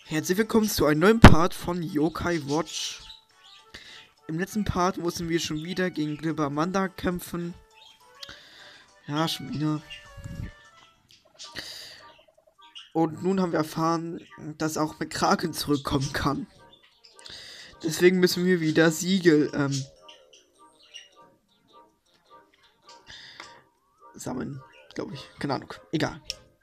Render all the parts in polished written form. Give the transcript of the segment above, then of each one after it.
Herzlich willkommen zu einem neuen Part von Yokai Watch. Im letzten Part mussten wir schon wieder gegen Glibbermanda kämpfen. Ja, schon wieder. Und nun haben wir erfahren, dass auch McCracken zurückkommen kann. Deswegen müssen wir wieder Siegel sammeln, glaube ich. Keine Ahnung. Egal.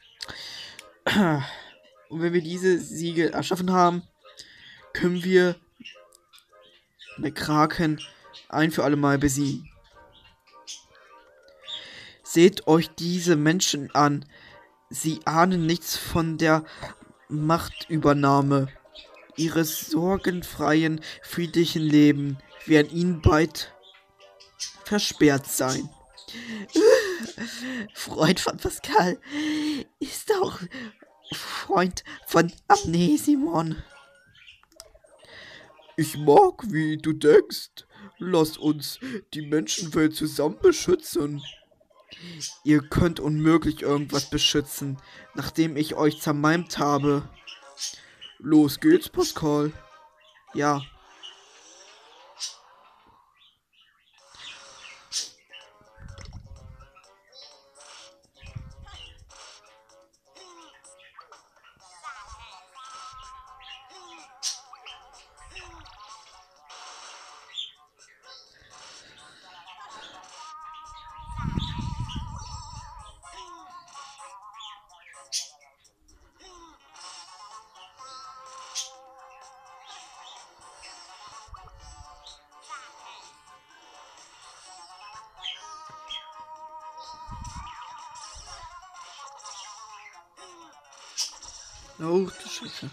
Und wenn wir diese Siegel erschaffen haben, können wir McCracken ein für alle Mal besiegen. Seht euch diese Menschen an. Sie ahnen nichts von der Machtübernahme. Ihres sorgenfreien, friedlichen Leben werden ihnen bald versperrt sein. Freund von Pascal ist auch Freund von Amnesimon. Ich mag, wie du denkst. Lass uns die Menschenwelt zusammen beschützen. Ihr könnt unmöglich irgendwas beschützen, nachdem ich euch zermalmt habe. Los geht's, Pascal. Ja. Oh, du Scheiße.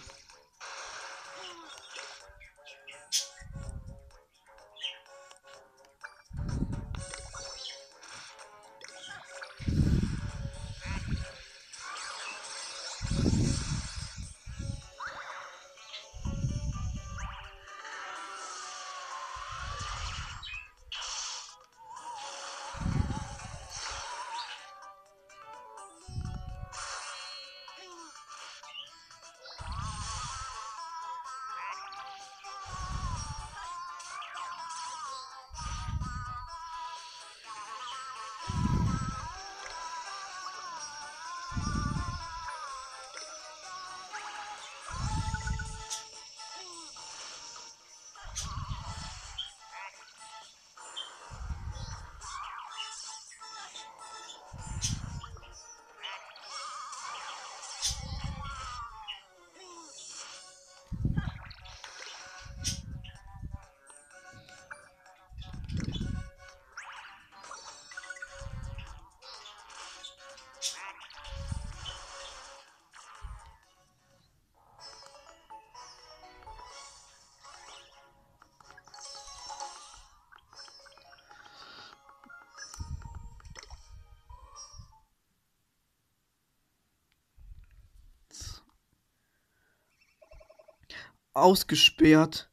Ausgesperrt.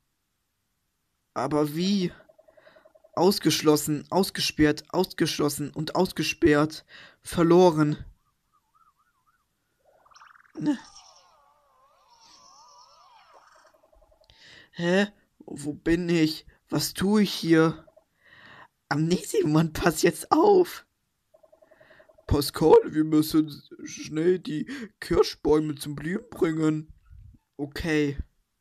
Aber wie? Ausgeschlossen, ausgesperrt, ausgeschlossen und ausgesperrt. Verloren. Ne? Hä? Wo bin ich? Was tue ich hier? Amnesimon, pass jetzt auf! Pascal, wir müssen schnell die Kirschbäume zum Blühen bringen. Okay.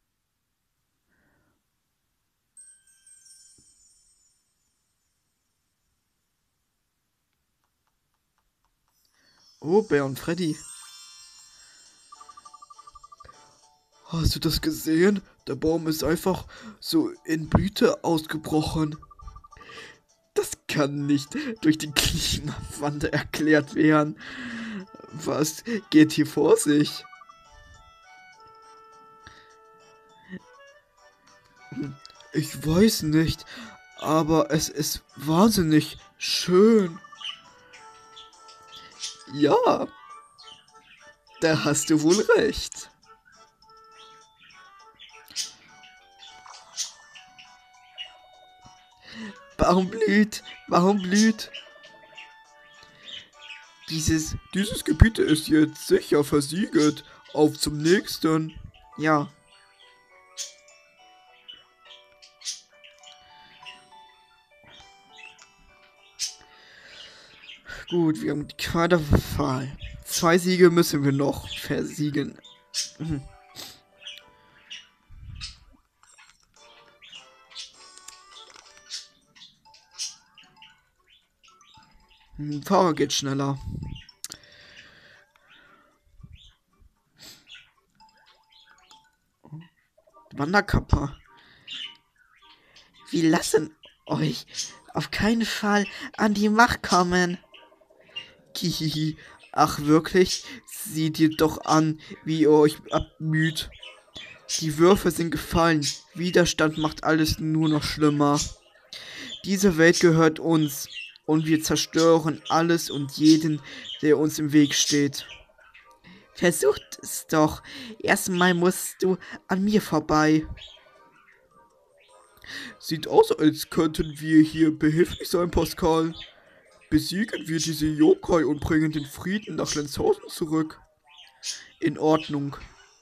Oh, Bär und Freddy. Hast du das gesehen? Der Baum ist einfach so in Blüte ausgebrochen. Das kann nicht durch den Klimawandel erklärt werden. Was geht hier vor sich? Ich weiß nicht, aber es ist wahnsinnig schön. Ja, da hast du wohl recht. Warum blüht? Warum blüht? Dieses Gebiet ist jetzt sicher versiegelt. Auf zum nächsten. Ja. Gut, wir haben die Quadratwahl. 2 Siege müssen wir noch versiegen. Fahrer geht schneller. Wanderkapper. Wir lassen euch auf keinen Fall an die Macht kommen. Kihihi. Ach wirklich? Seht ihr doch an, wie ihr euch abmüht. Die Würfe sind gefallen. Widerstand macht alles nur noch schlimmer. Diese Welt gehört uns. Und wir zerstören alles und jeden, der uns im Weg steht. Versucht es doch. Erstmal musst du an mir vorbei. Sieht aus, als könnten wir hier behilflich sein, Pascal. Besiegen wir diese Yokai und bringen den Frieden nach Lenzhausen zurück. In Ordnung.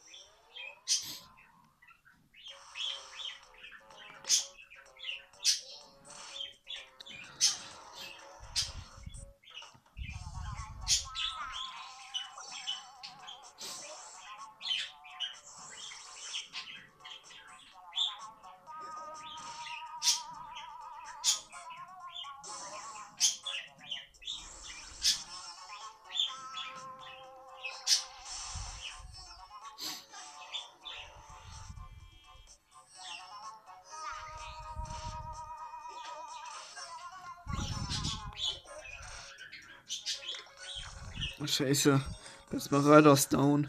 Scheiße. Esmeralda ist down.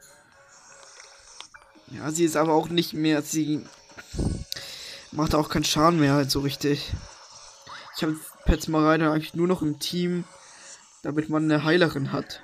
Ja, sie ist aber auch nicht mehr. Sie macht auch keinen Schaden mehr halt so richtig. Ich habe Esmeralda eigentlich nur noch im Team, damit man eine Heilerin hat.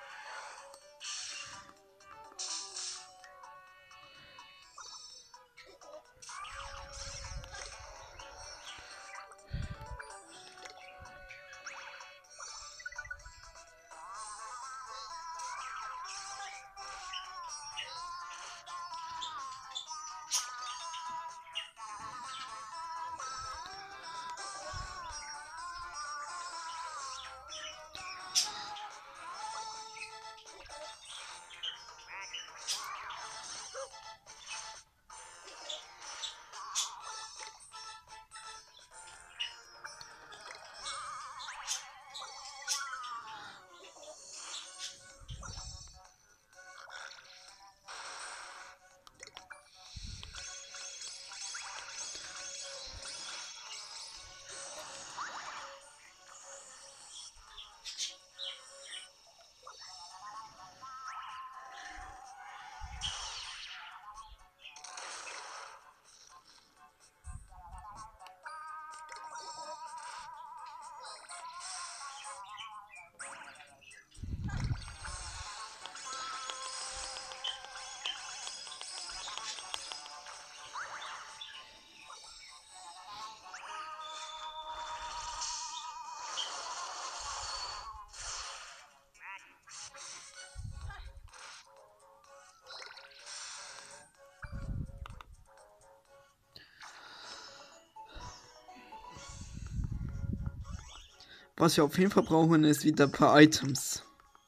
Was wir auf jeden Fall brauchen, ist wieder ein paar Items.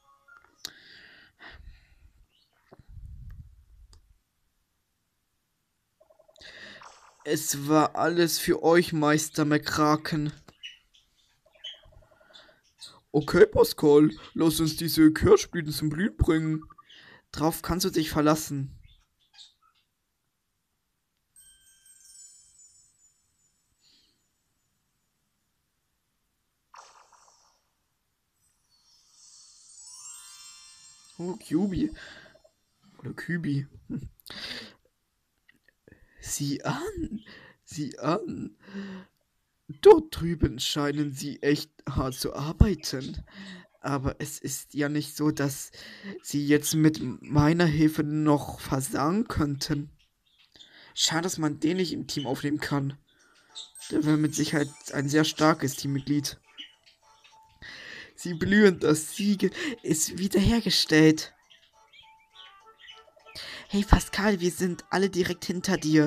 Es war alles für euch, Meister McCracken. Okay, Pascal, lass uns diese Kirschblüten zum Blühen bringen. Drauf kannst du dich verlassen. Oh, Cubi. Oder Kübi. Sieh an. Sieh an. Dort drüben scheinen sie echt hart zu arbeiten. Aber es ist ja nicht so, dass sie jetzt mit meiner Hilfe noch versagen könnten. Schade, dass man den nicht im Team aufnehmen kann. Der wäre mit Sicherheit ein sehr starkes Teammitglied. Sie blühen, das Siegel ist wiederhergestellt. Hey Pascal, wir sind alle direkt hinter dir.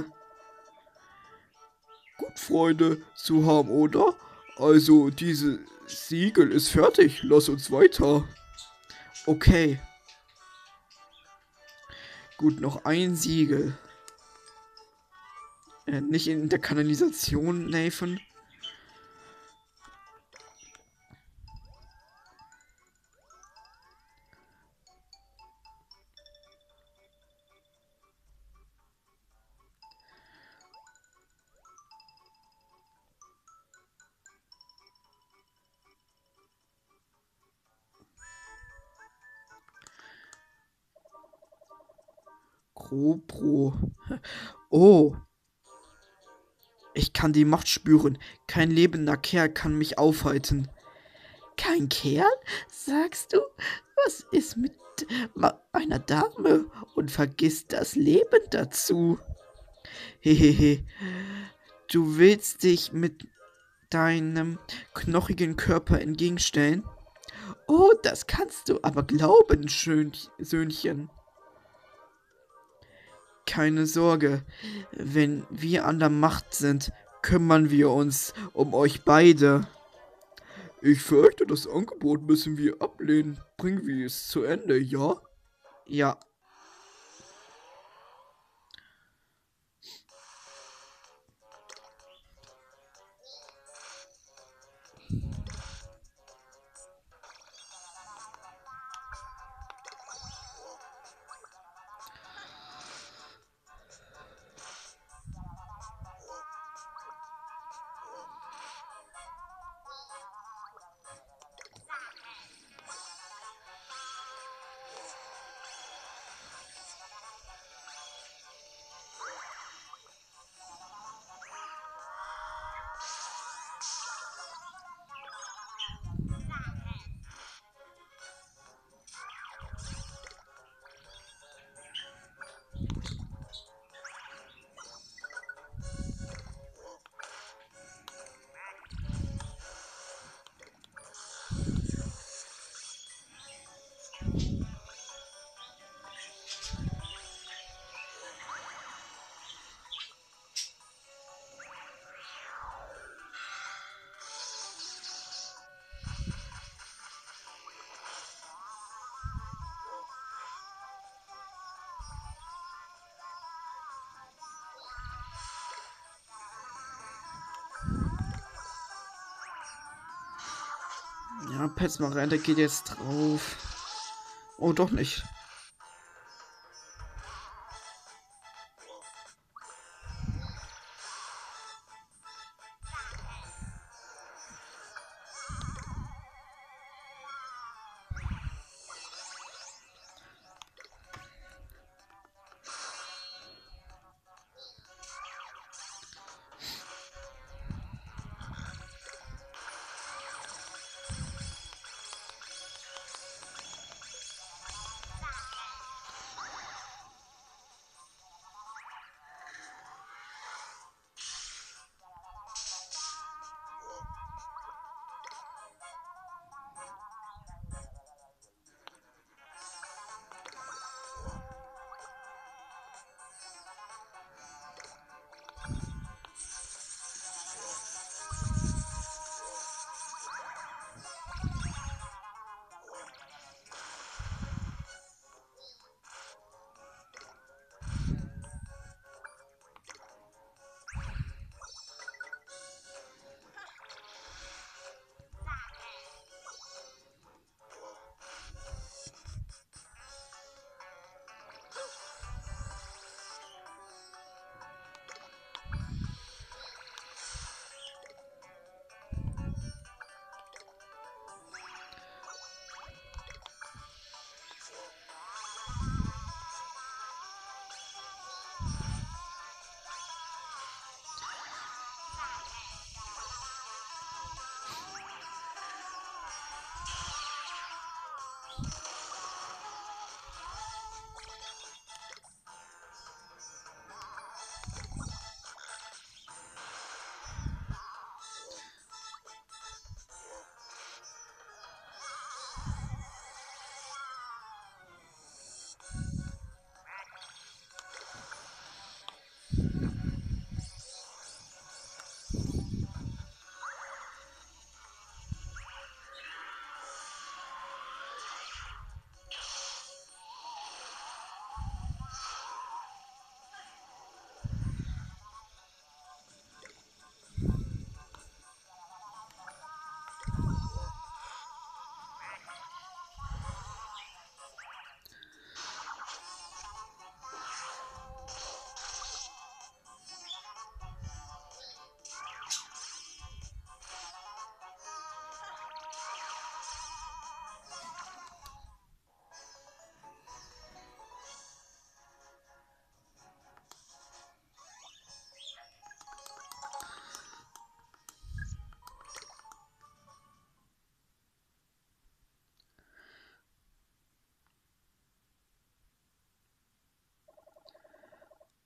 Gut, Freunde, zu haben, oder? Also, diese Siegel ist fertig. Lass uns weiter. Okay. Gut, noch ein Siegel. Nicht in der Kanalisation, Nathan. Pro. Oh, ich kann die Macht spüren. Kein lebender Kerl kann mich aufhalten. Kein Kerl? Sagst du? Was ist mit einer Dame? Und vergiss das Leben dazu. Hehehe. Du willst dich mit deinem knochigen Körper entgegenstellen? Oh, das kannst du aber glauben, Söhnchen. Keine Sorge, wenn wir an der Macht sind, kümmern wir uns um euch beide. Ich fürchte, das Angebot müssen wir ablehnen. Bringen wir es zu Ende, ja? Ja. Ja, Pets Miranda geht jetzt drauf. Oh, doch nicht.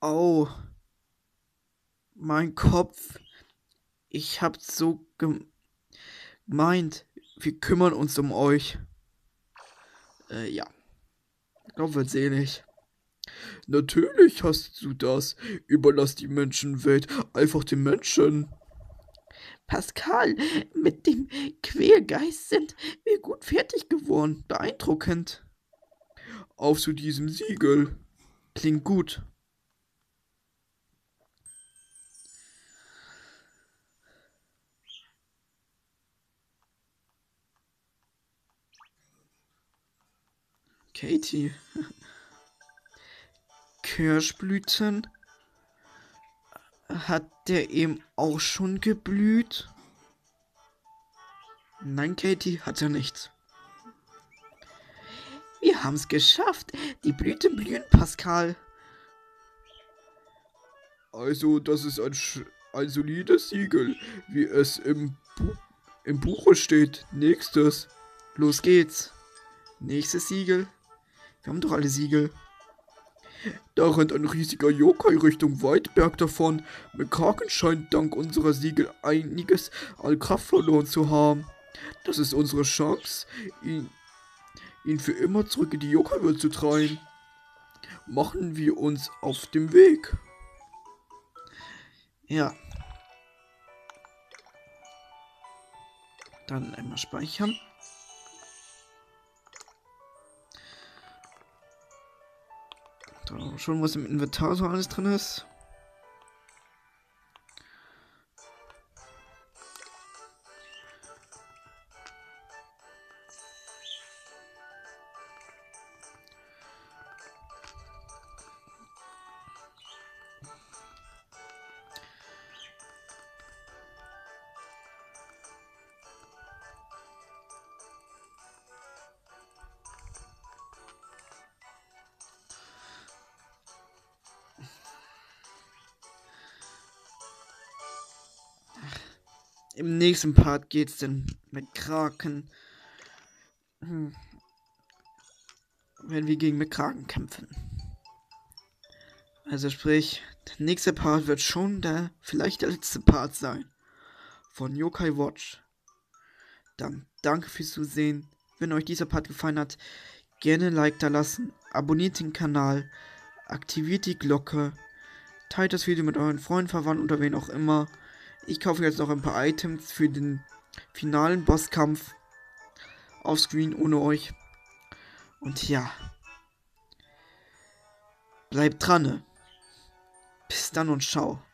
Au, mein Kopf. Ich hab so gemeint, wir kümmern uns um euch. Ja, ich glaube, wird selig. Natürlich hast du das. Überlass die Menschenwelt einfach den Menschen. Pascal, mit dem Quälgeist sind wir gut fertig geworden. Beeindruckend. Auf zu diesem Siegel. Klingt gut. Katie. Kirschblüten. Hat der eben auch schon geblüht? Nein, Katie, hat er nicht. Wir haben's geschafft. Die Blüten blühen, Pascal. Also, das ist ein solides Siegel, wie es im Buche steht. Nächstes. Los geht's. Nächstes Siegel. Wir haben doch alle Siegel. Da rennt ein riesiger Yokai Richtung Weidberg davon. McCracken scheint dank unserer Siegel einiges an Kraft verloren zu haben. Das ist unsere Chance, ihn für immer zurück in die Yokai-Welt zu treiben. Machen wir uns auf dem Weg. Ja. Dann einmal speichern. Da schon was im Inventar so alles drin ist. Im nächsten Part geht's dann mit Kraken. Wenn wir gegen McCracken kämpfen. Also sprich, der nächste Part wird schon vielleicht der letzte Part sein. Von Yokai Watch. Dann danke fürs Zusehen. Wenn euch dieser Part gefallen hat, gerne ein Like da lassen. Abonniert den Kanal. Aktiviert die Glocke. Teilt das Video mit euren Freunden, Verwandten oder wen auch immer. Ich kaufe jetzt noch ein paar Items für den finalen Bosskampf. Offscreen ohne euch. Und ja. Bleibt dran. Ne? Bis dann und ciao.